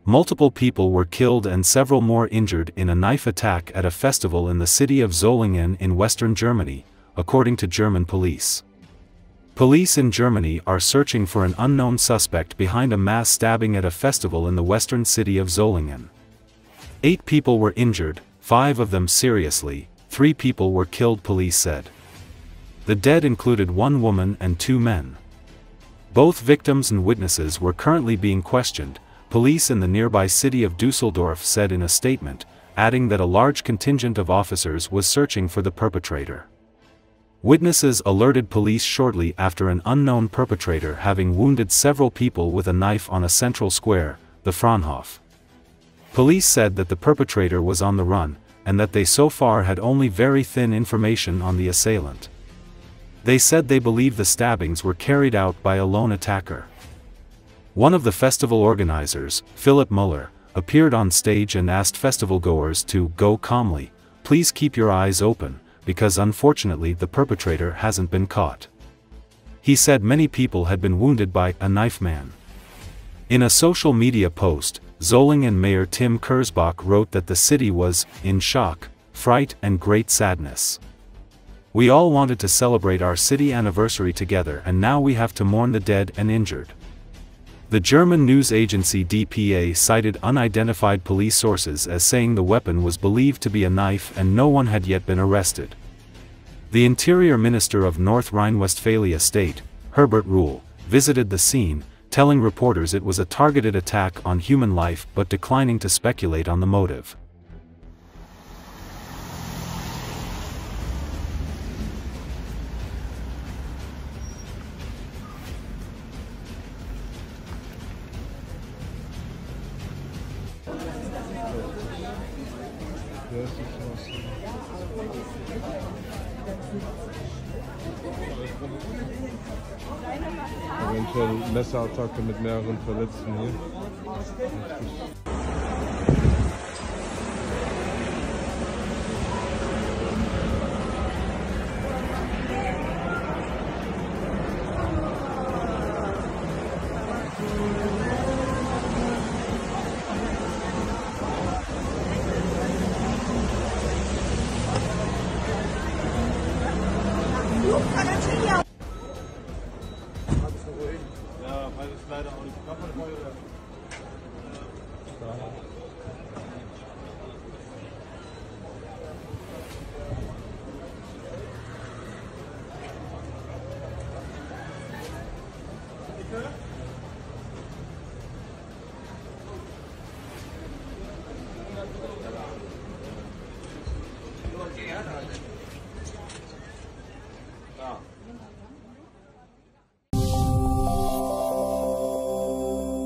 Multiple people were killed and several more injured in a knife attack at a festival in the city of Solingen in western Germany, according to German police. Police in Germany are searching for an unknown suspect behind a mass stabbing at a festival in the western city of Solingen. 8 people were injured, 5 of them seriously, 3 people were killed, police said. The dead included 1 woman and 2 men. Both victims and witnesses were currently being questioned, police in the nearby city of Düsseldorf said in a statement, adding that a large contingent of officers was searching for the perpetrator. Witnesses alerted police shortly after an unknown perpetrator having wounded several people with a knife on a central square, the Fraunhof. Police said that the perpetrator was on the run, and that they so far had only very thin information on the assailant. They said they believe the stabbings were carried out by a lone attacker. One of the festival organizers, Philipp Müller, appeared on stage and asked festivalgoers to go calmly, please keep your eyes open, because unfortunately the perpetrator hasn't been caught. He said many people had been wounded by a knife man. In a social media post, Solingen Mayor Tim Kurzbach wrote that the city was in shock, fright and great sadness. We all wanted to celebrate our city anniversary together, and now we have to mourn the dead and injured. The German news agency dpa cited unidentified police sources as saying the weapon was believed to be a knife and no one had yet been arrested. The Interior Minister of North Rhine-Westphalia State, Herbert Rühl, visited the scene, telling reporters it was a targeted attack on human life but declining to speculate on the motive. Eventuell Messerattacke mit mehreren Verletzten hier. Ja, weil es leider auch nicht kaputt war.